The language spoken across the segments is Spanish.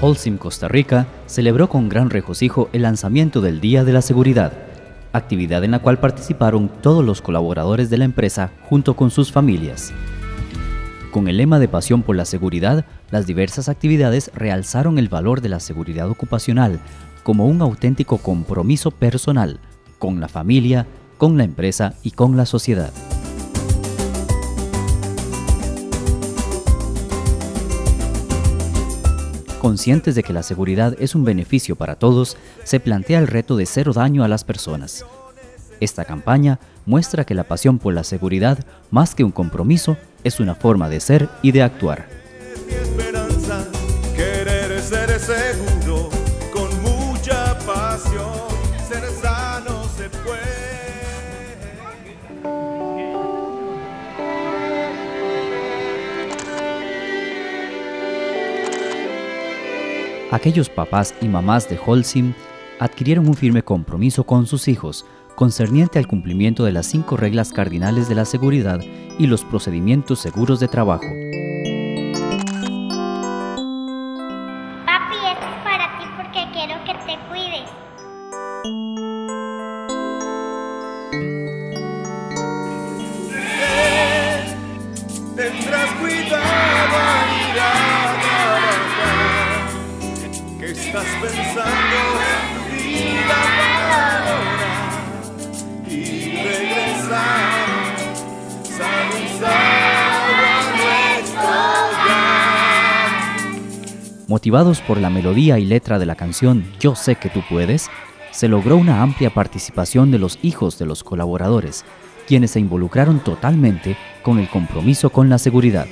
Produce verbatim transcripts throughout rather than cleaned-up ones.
Holcim Costa Rica celebró con gran regocijo el lanzamiento del Día de la Seguridad, actividad en la cual participaron todos los colaboradores de la empresa junto con sus familias. Con el lema de Pasión por la Seguridad, las diversas actividades realzaron el valor de la seguridad ocupacional como un auténtico compromiso personal con la familia, con la empresa y con la sociedad. Conscientes de que la seguridad es un beneficio para todos, se plantea el reto de cero daño a las personas. Esta campaña muestra que la pasión por la seguridad, más que un compromiso, es una forma de ser y de actuar. Mi esperanza, querer ser seguro, con mucha pasión, ser sano se puede. Aquellos papás y mamás de Holcim adquirieron un firme compromiso con sus hijos, concerniente al cumplimiento de las cinco reglas cardinales de la seguridad y los procedimientos seguros de trabajo. Papi, esto es para ti porque quiero que te cuides. Tendrás cuidado al ir a trabajar, que estás pensando en tu vida para ahora y regresar sano y salvo a nuestro hogar. Motivados por la melodía y letra de la canción Yo sé que tú puedes, se logró una amplia participación de los hijos de los colaboradores, quienes se involucraron totalmente con el compromiso con la seguridad.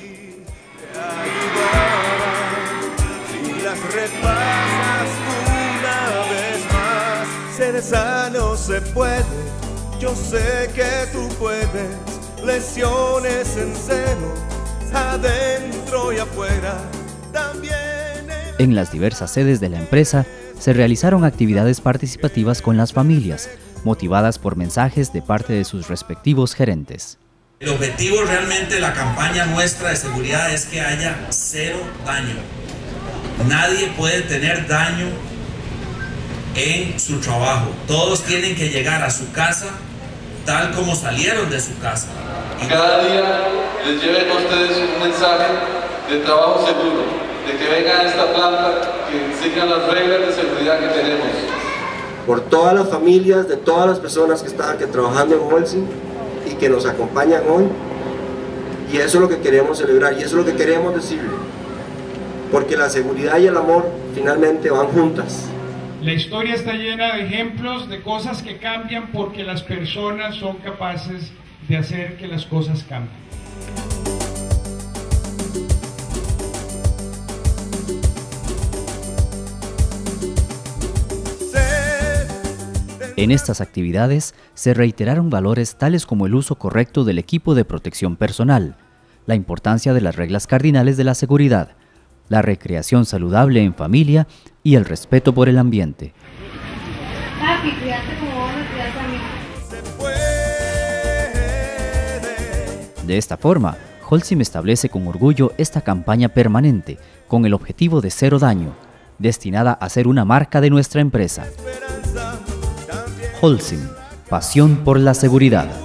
Si las repasas una vez más, ser sano se puede, yo sé que tú puedes, lesiones en seno, adentro y afuera, también en... En las diversas sedes de la empresa se realizaron actividades participativas con las familias, motivadas por mensajes de parte de sus respectivos gerentes. El objetivo realmente de la campaña nuestra de seguridad es que haya cero daño. Nadie puede tener daño en su trabajo. Todos tienen que llegar a su casa tal como salieron de su casa. Y cada día les lleven a ustedes un mensaje de trabajo seguro, de que vengan a esta planta, que sigan las reglas de seguridad que tenemos. Por todas las familias, de todas las personas que están aquí trabajando en Holcim y que nos acompañan hoy. Y eso es lo que queremos celebrar y eso es lo que queremos decirle. Porque la seguridad y el amor finalmente van juntas. La historia está llena de ejemplos de cosas que cambian porque las personas son capaces de hacer que las cosas cambien. En estas actividades se reiteraron valores tales como el uso correcto del equipo de protección personal, la importancia de las reglas cardinales de la seguridad, la recreación saludable en familia y el respeto por el ambiente. Papi, cuídate como vos me cuidas a mí. Se puede. De esta forma, Holcim establece con orgullo esta campaña permanente con el objetivo de cero daño, destinada a ser una marca de nuestra empresa. Holcim, pasión por la seguridad.